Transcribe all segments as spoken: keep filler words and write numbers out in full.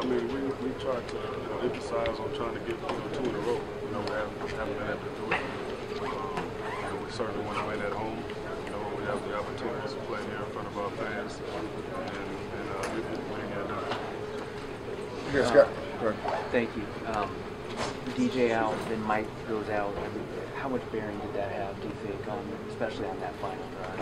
mean, we, we try to you know, emphasize on trying to get you know, two in a row. You know, we haven't, haven't been able to do it. Um, you know, we certainly want to win at home. You know, we have the opportunities to play here in front of our fans, and, and uh, we, we didn't get it done. Yes, Scott. Go ahead. Thank you. Um, D J out, then Mike goes out. I mean, how much bearing did that have, do you think, on, especially on that final drive?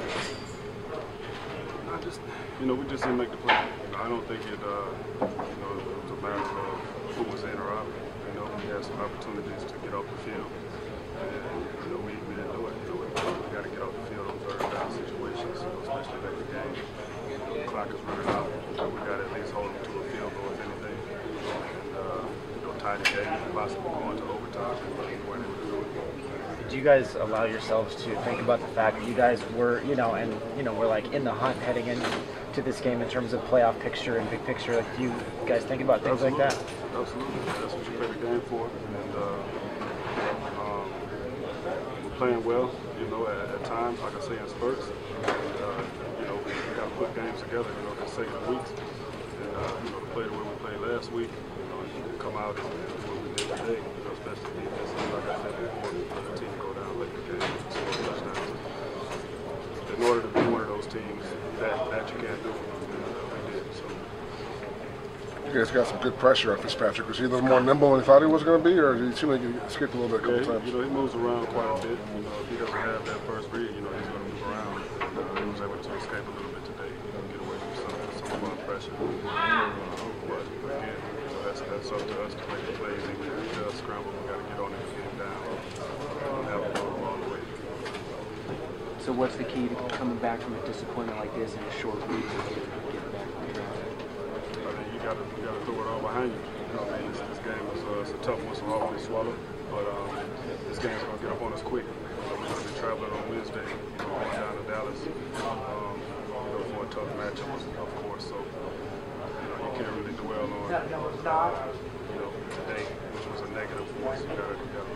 I just, you know, we just didn't make the play. You know, I don't think it, uh, you know, it was a matter of who was in or out. You know, we had some opportunities to get off the field, and you know, we, we didn't do it. You know, we, we got to get off the field on third down situations, you know, especially late in the game. You know, the clock is running out. So we got to at least hold them to a field goal, if anything, and uh, you know, tie the game, possibly go into overtime, but we weren't able to do it. Did you guys allow yourselves to think about the fact that you guys were, you know, and you know, we're like in the hunt heading into this game in terms of playoff picture and big picture? Like, do you guys think about things Absolutely. like that? Absolutely. That's what you play the game for. And uh, um, we're playing well, you know, at, at times, like I say, in spurts. And, uh, you know, we got to put games together, you know, consecutive weeks. And, uh, you know, to play the way we played last week, you know, and come out and do what we did today, you know, especially defense. Like I said before, the team go down late in the game and score touchdowns. In order to be one of those teams, that, that you can't do, and uh, we did. So. You guys got some good pressure on Fitzpatrick. Was he a little more nimble than he thought he was going to be, or did he seem like he skipped a little bit a couple yeah, times? You know, he moves around quite a bit. You know, if he doesn't have that first read, you know, he's going to move around. And, uh, he was able to escape a little bit today, you know, get away from some, some of our pressure. Uh, but again, you know, that's, that's up to us to make the plays. Even if he does scramble, we got to get on him and get him down. And have him go all the way. So what's the key to coming back from a disappointment like this in a short week to get, get back on track? I mean, you got to you got to throw it all behind you. You know, I mean, this, this game is uh, it's a tough one, so hard to swallow. But um, this game's gonna get up on us quick. You know, we're gonna be traveling on Wednesday, you know, going down to Dallas, um, you know, for a tough matchup, of course. So, you know, you can't really dwell on, you know, today, which was a negative for us. You got to